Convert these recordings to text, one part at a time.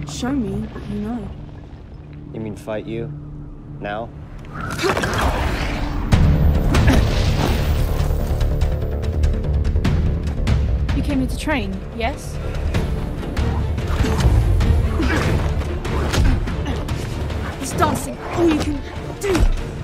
Show me, you know. You mean fight you? Now? You came here to train, yes? Is dancing all you can do?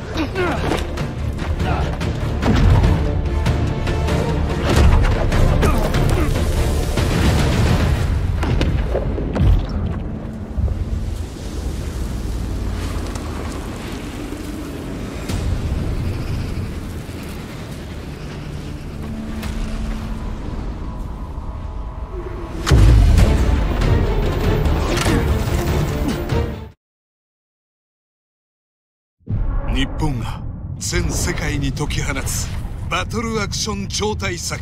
日本が全世界に解き放つバトルアクション超大作。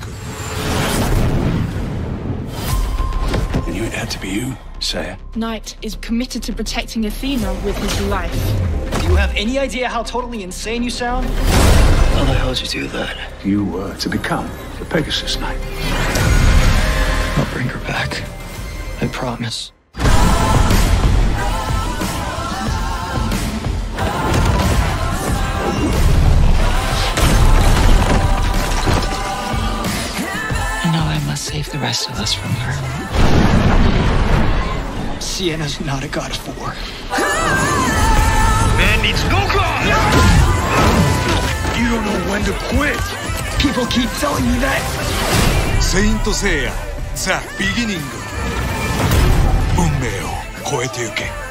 I knew it had to be you, Seiya. Knight is committed to protecting Athena with his life. Do you have any idea how totally insane you sound? How the hell did you do that? You were to become the Pegasus Knight. I'll bring her back. I promise. And now I must save the rest of us from her. Sienna's not a god of war. Man needs no god! You don't know when to quit! People keep telling me that. セイントセイヤザ・ビギニング。運命を超えてゆけ。